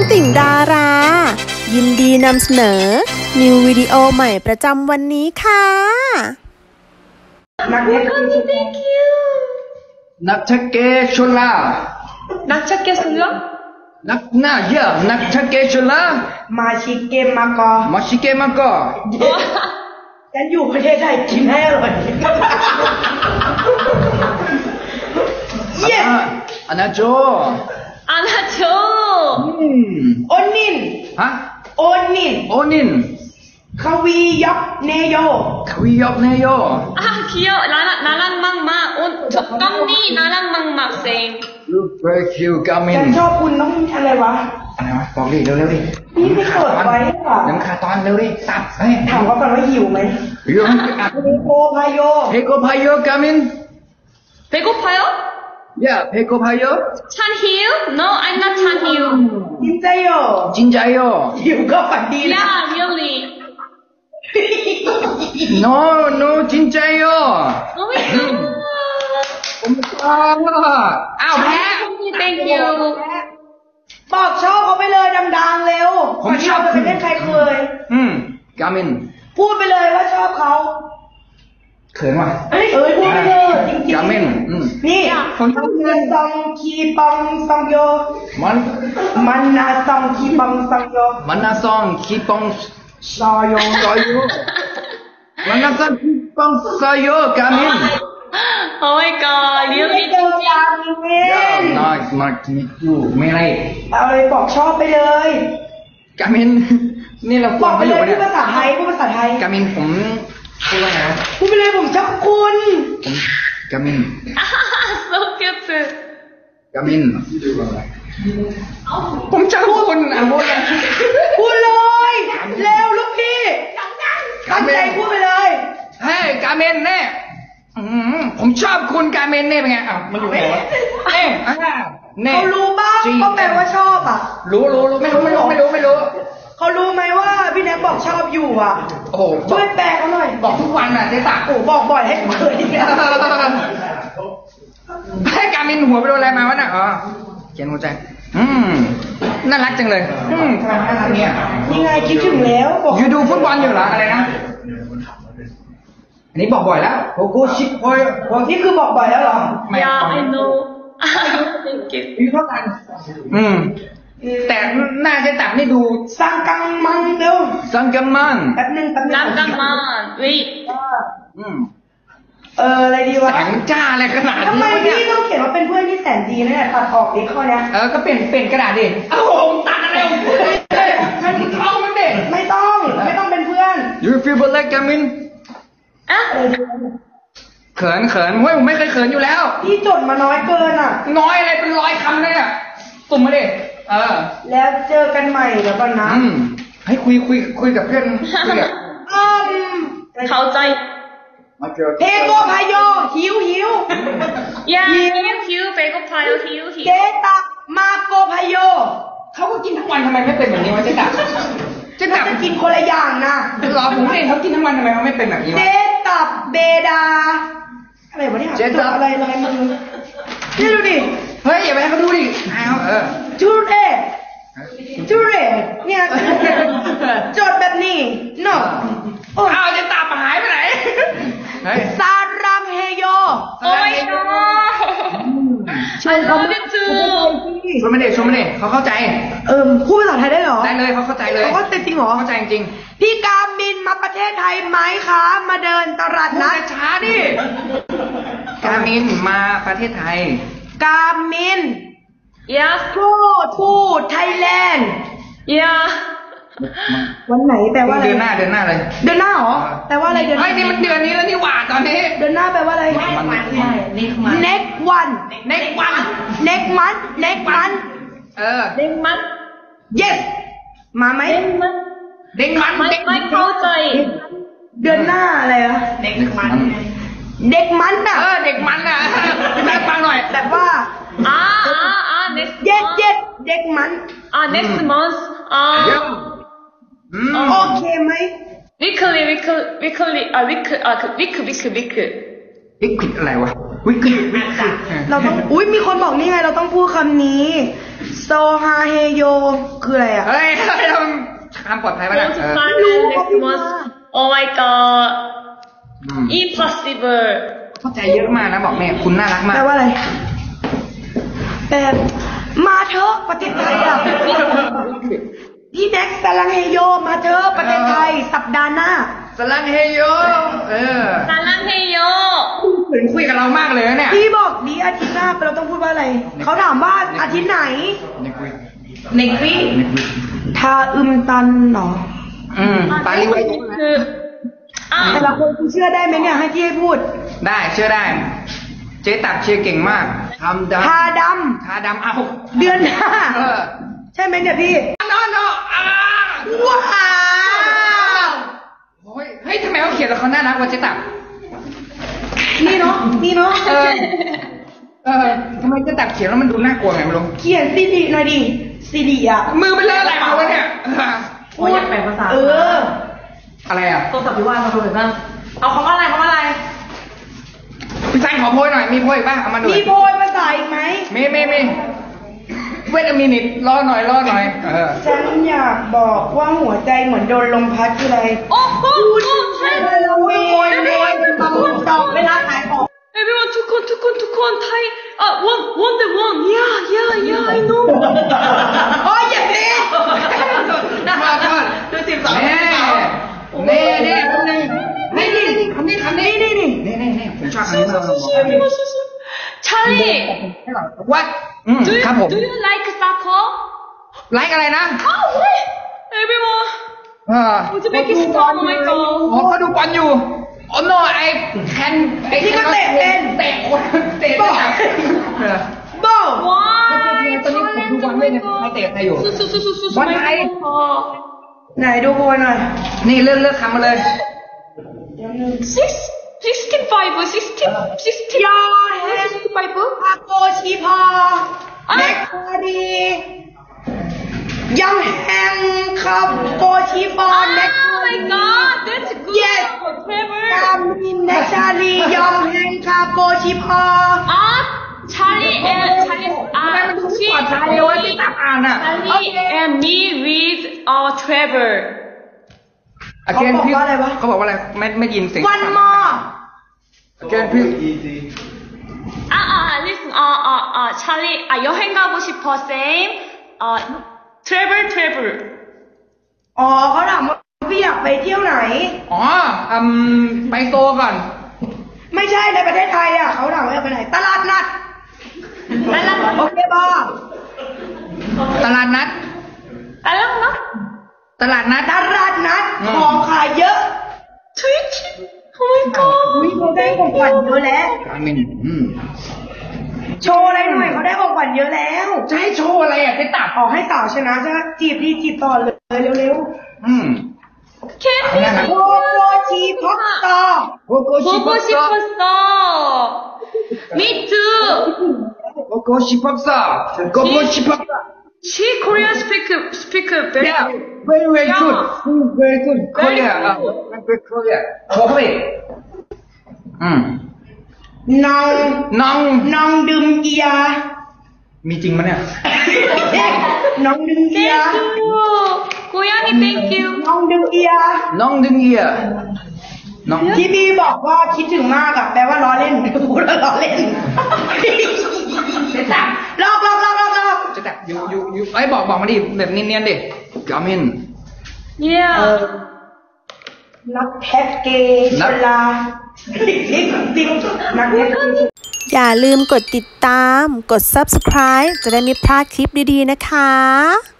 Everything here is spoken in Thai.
ติ่งดารายินดีนำเสนอนิววิดีโอใหม่ประจำวันนี้ค่ะนักเทเกชลานักเทเกชลานักน่าเยอะนักเทเกชลามาชิเกะมากอมาชิเกะมากอฉันอยู่ประเทศไทยกินให้อร่อยเย้อานาโจโอนินฮะโอนินคาวียอบเนโย 귀여워. 나랑 막막 깜니 나랑 막막 생. Look very cute กามินฉันชอบคุณน้องอะไรวะบอกดิเร็วๆดินี่ไม่เปิดไว้หรอน้ำคาตอนเร็วดิสับถามเขาก่อนว่าหิวไหมหิวเพโกพายโยกามิน 배고파요? Yeah, 배고파요? 찬히요? No, I'm not 찬히요. 진짜요. หิวก็ฝันดีนะ Yeah, really. No, 진짜요. Oh my god. อ้าวแพ้ Thank you. บอกชอบเขาไปเลยดังๆเร็วผมชอบไปเล่นใครเคยกามินพูดไปเลยว่าชอบเขาเขินว่ะพูดไปเลยจริงๆกามินนี่ผมชอบเงินซองคีปองซองโยมันนาซองคีปองซองโยมันนาซองคีปองซอโยมันนาซองคีปองซอโยกามิน Oh my god, really? Nice to meet you ไม่ไรเอาเลยบอกชอบไปเลยกามินนี่เราบอกไปเลยพูดภาษาไทยกามินผมพูดว่าไงพูดไปเลยผมชอบคุณกามิน So cute กามินผมชอบคุณพูดเลยเร็วลูกพี่ตั้งใจพูดไปเลยเฮ้ยกามินเนี่ยผมชอบคุณกาเมนเนี่ยเป็นไงมันอยู่ไหนวะเขารู้ป่ะเขาแปลว่าชอบอ่ะรู้ไม่รู้เขารู้ไหมว่าพี่แนกบอกชอบอยู่อ่ะโอ้ช่วยแปลเขาหน่อยบอกทุกวันอ่ะเจ๊ตาโอ้บอกบ่อยให้เคยให้กาเมนหัวไปโดนอะไรมาวะน่ะเขียนหัวใจน่ารักจังเลยทำไมน่ารักเนี่ยยังไงคิดถึงแล้วอยู่ดูฟุตบอลอยู่เหรออะไรนะอันนี้บอกบ่อยแล้วโกโก้ชิปพอยนี่คือบอกบ่อยแล้วเหรอ Yeah, I know. Thank you. อายุเท่ากันแต่น่าจะตัดให้ดูสังกังมันเร็วสังกังมันแป๊บนึง 잠깐만. Wait. อะไรดีวะแสงจ้าอะไรขนาดนี้ทำไมพี่ต้องเขียนว่าเป็นเพื่อนที่แสนดีเนี่ยตัดออกดิข้อนี้ก็เปลี่ยนกระดาษดิโอ้โหตัดอะไรฉันท้องมันเด็กไม่ต้องเป็นเพื่อน You feel like Gaminเขินเฮ้ยผมไม่เคยเขินอยู่แล้วพี่จดมาน้อยเกินอ่ะน้อยอะไรเป็น100 คำเลยอ่ะตุ่มมาดิแล้วเจอกันใหม่เดี๋ยวก่อนนะให้คุยกับเพื่อนเข้าใจเพโกพายโยหิวหิวเปโกพายโยหิวเจตักมาโกพายโยเขาก็กินทั้งวันทำไมไม่เป็นแบบนี้วะเจตักจะกินคนละอย่างนะหรอผมเห็นเขากินทั้งวันทำไมเขาไม่เป็นแบบนี้วะเจตับเบดาอะไรวะเนี่ยเจตับอะไรมึงนี่ดูดิเฮ้ยอย่าไปให้เขาดูดิจูเร่เนี่ยจดแบบนี้เนาะเจตับหายไปไหนซารังเฮโยโอ้ยน้องชวนเขาดิชวนมาดิเขาเข้าใจพูดภาษาไทยได้เหรอได้เลยเขาเข้าใจเลยเขาเข้าใจจริงเหรอเข้าใจจริงพี่กามินมาประเทศไทยไหมคะมาเดินตลาดนัดช้าดิกามินมาประเทศไทยกามิน Yes go to Thailand Yeah วันไหนแปลว่าอะไรเดือนหน้าเลยเดือนหน้าเหรอแปลว่าอะไรเดือนนี่มันเดือนนี้แล้วนี่หว่าตอนนี้เดือนหน้าแปลว่าอะไร next one next month next month next month yes มาไหมเด็กมันไม่เข้าใจเดือนหน้าอะไรอะเด็กมันน่ะเด็กมันน่ะได้ฟังหน่อยแต่ว่า next yes เด็กมัน next month โอเคไหม weekly อะไรวะวิกฤตเราต้องมีคนบอกนี่ไงเราต้องพูดคำนี้โซฮาเฮโยคืออะไรอ่ะเฮ้ยเราทำปลอดภัยป่ะนะ Most fun most oh my god อืม impossible เข้าใจเยอะมากนะบอกแม่คุณน่ารักมากแปลว่าอะไรแบบมาเถอะประเทศไทยอ่ะพี่แน็กสลังเฮโยมาเถอะประเทศไทยสัปดาห์หน้าสลังเฮโย 사랑해요 เหมือนคุยกับเรามากเลยนะเนี่ยพี่บอกดีอาทิตย์หน้าเราต้องพูดว่าอะไร เขาถามว่าอาทิตย์ไหนนี่คุยเน็กวี่ทาตันเหรอปาลิไว้แต่ละคนคุณเชื่อได้ไหมเนี่ยให้พี่ให้พูดได้เชื่อได้ เจ๊ตับเชียร์เก่งมากทำดำทาดทาดำเอาำเดือนหน้า ใช่ไหมเนี่ยพี่นอนว้าวโอ้ยเฮ้ยทำไมเขาเขียนแล้วเขาน่ารักวะเจ๊ตับนี่เนาะทำไมเจ๊ตับเขียนแล้วมันดูน่ากลัวไงไม่รู้เขียนซีดีหน่อยดิซีดีอ่ะมือมันเลอะอะไรมาวะเนี่ยอยากแปลภาษาอะไรอ่ะตัวสับพิวานมาดูหน่อยบ้างเอาคำว่าอะไรพี่ซันขอโพยหน่อยมีโพยบ้างเอามาดูมีโพยภาษาอีกไหมมีเวทมินิตรอหน่อยฉันอยากบอกว่าหัวใจเหมือนโดนลมพัดคืออะไรตอบเวลาขายของ everyone ทุกคนไทยone the one yeah I know โอ้ยอย่าดิมาก่อนดู12 นี่คำนี้ผมชอบคำนี้มาก Charlie What ครับผม Do you like soccer ไลค์อะไรนะ everyone จะไม่กินสตอร์ไม่ก็เขาดูบอลอยู่Oh no ไอ้ที่ก็เตะเป็นเตะคนเตะบ้าว้าวตอนนี้ผมดูบอลไม่เนี่ยเขาเตะใครอยู่บอลไทยไหนดูโพยหน่อยนี่เลือกคำมาเลย 65 ยาเฮอาโกชิพาเน็กคาดียังแฮงคาโกชิพาเน็ก Oh my god that's good yes กามินเนชาลียังแฮงคาโกชิพา Charlie and and me with our Trevor เขาบอกว่าอะไรวะเขาบอกว่าอะไรไม่ยินเสียง One more Again please listen Charlie 여행 가고 싶어 same Trevor อ๋อเขาถามว่าพี่อยากไปเที่ยวไหนไปโซก่อนไม่ใช่ในประเทศไทยอ่ะเขาถามว่าอยากไปไหนตลาดนัดโอเคบ้าตลาดนัดของขายเยอะ Twitch Oh my god เขาได้ของขวัญเยอะแล้วโชว์อะไรหน่อยเขาได้ของขวัญเยอะแล้วจะให้โชว์อะไรอ่ะไปตัดออกให้สาวชนะจะจีบต่อเลยเร็วโกโกชิพ็อกซอ 보고 싶었어 Me too 고고 싶었어 She Korean speak very very good Korea Korea โชว์เลยน้องดื่มเกียร์มีจริงมั้ยเนี่ยน้องดื่มเกียร์ Thank you 고양이 thank you น้องดึงเอียที่พี่บอกว่าคิดถึงมากอะแปลว่าล้อเล่นพูดแล้วล้อเล่นลอกจะแต่อยู่ไอ้บอกมาดิแบบเนียนๆดิกามิน Yeah นักแท็กเกชลานักแท็กอย่าลืมกดติดตามกด Subscribe จะได้ไม่พลาดคลิปดีๆนะคะ